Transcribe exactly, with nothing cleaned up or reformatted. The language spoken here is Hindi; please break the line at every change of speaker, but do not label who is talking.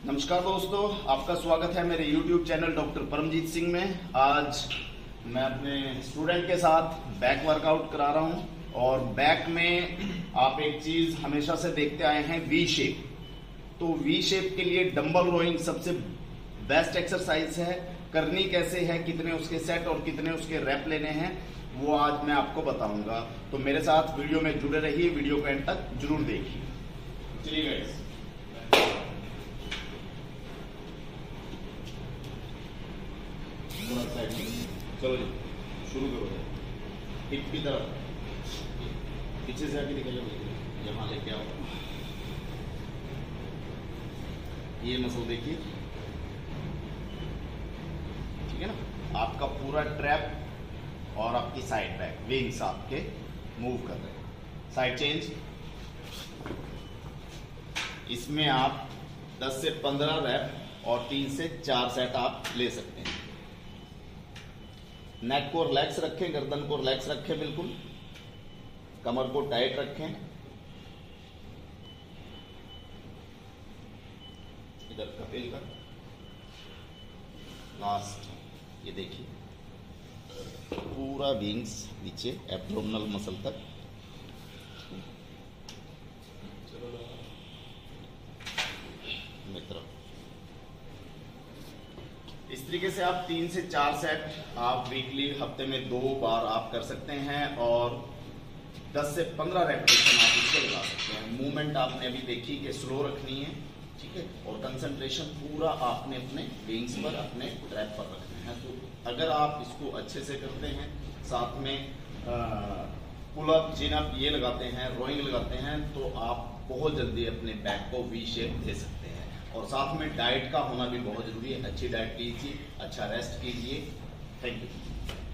नमस्कार दोस्तों, आपका स्वागत है मेरे YouTube channel doctor Paramjeet Singh में। आज मैं अपने स्टूडेंट के साथ बैक वर्कआउट करा रहा हूं और बैक में आप एक चीज हमेशा से देखते आए हैं, वी शेप। तो वी शेप के लिए डंबल रोइंग सबसे बेस्ट एक्सरसाइज है। करनी कैसे है, कितने उसके सेट और कितने उसके रैप लेने हैं, वो आज मैं आपको बताऊंगा। तो मेरे साथ वीडियो में जुड़े रहिए, वीडियो को एंड तक जरूर देखिए। चलिए गाइस, चलो जी शुरू करो। हिप की तरफ पीछे से आके निकल जाओ, यहाँ लेके आओ। ये मसल देखिए, ठीक है ना। आपका पूरा ट्रैप और आपकी साइड बैक विंग्स आपके मूव कर रहे हैं। साइड चेंज, इसमें आप दस से पंद्रह रैप और तीन से चार सेट आप ले सकते हैं। नेक को रिलैक्स रखें, गर्दन को रिलैक्स रखें, बिल्कुल कमर को टाइट रखें। इधर कपिल का लास्ट, ये देखिए पूरा विंग्स नीचे एब्डोमिनल मसल तक। मित्र, इस तरीके से आप तीन से चार सेट आप वीकली हफ्ते में दो बार आप कर सकते हैं और दस से पंद्रह रेपिटेशन आप इसके लगा सकते हैं। मूवमेंट आपने अभी देखी कि स्लो रखनी है, ठीक है, और कंसंट्रेशन पूरा आपने अपने विंग्स पर, अपने ट्रैप पर रखना है। तो अगर आप इसको अच्छे से करते हैं, साथ में पुल अप, जिन अप ये लगाते हैं, रोइंग लगाते हैं, तो आप बहुत जल्दी अपने बैक को वी शेप दे सकते हैं। और साथ में डाइट का होना भी बहुत जरूरी है। अच्छी डाइट कीजिए, अच्छा रेस्ट कीजिए। Thank you.